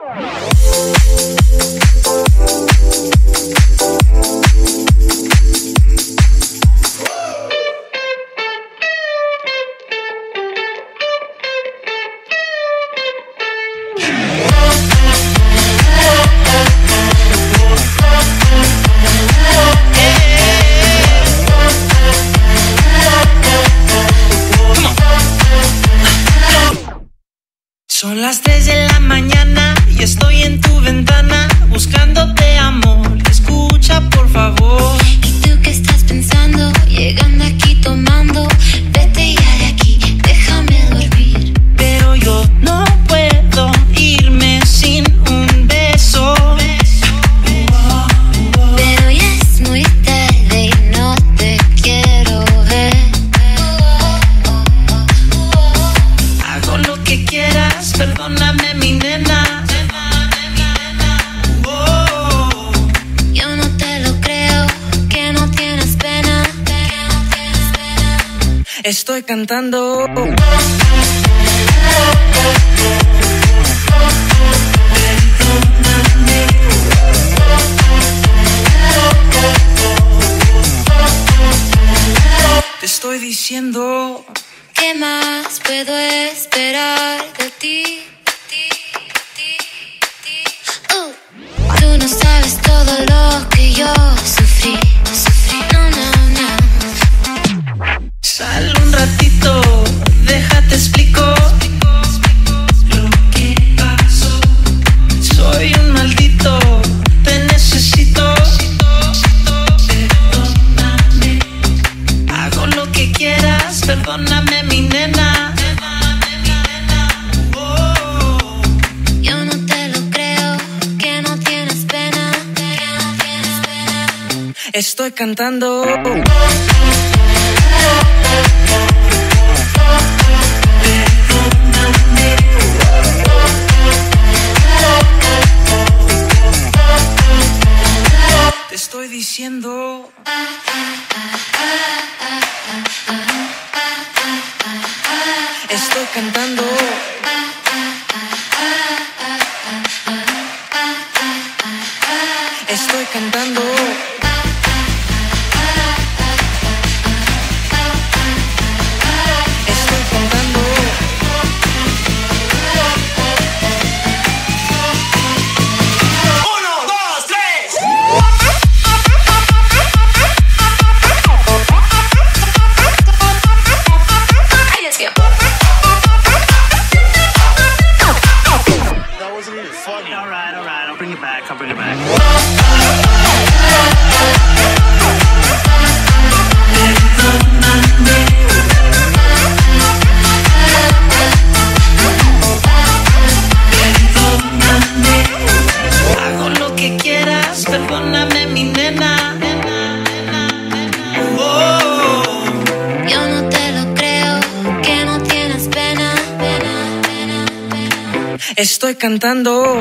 Son las 3 de la mañana y estoy en tu ventana buscándote, amor. Escucha, por favor. ¿Y tú qué estás pensando? Llegando aquí tomando. Vete ya de aquí, déjame dormir. Pero yo no puedo irme sin un beso. Pero ya es muy tarde y no te quiero ver. Hago lo que quieras, perdóname, mi nena. Yo no te lo creo, que no tienes pena. Estoy cantando. Te estoy diciendo. ¿Qué más puedo esperar de ti? Tú no sabes todo lo que yo sufrí. No, no, no. Sal un ratito, déjate explico lo que pasó. Soy un maldito, te necesito. Perdóname, hago lo que quieras, perdóname, mi nena. Yo no te lo creo, que no tienes pena. Estoy cantando. Te estoy diciendo. Estoy cantando. Estoy cantando. Estoy cantando. Uno, dos, tres. Ay, es que... That wasn't even funny. All right, I'll bring it back, I'll bring it back. Hago lo que quieras, perdóname, mi nena. Yo no te lo creo, que no tienes pena. Estoy cantando.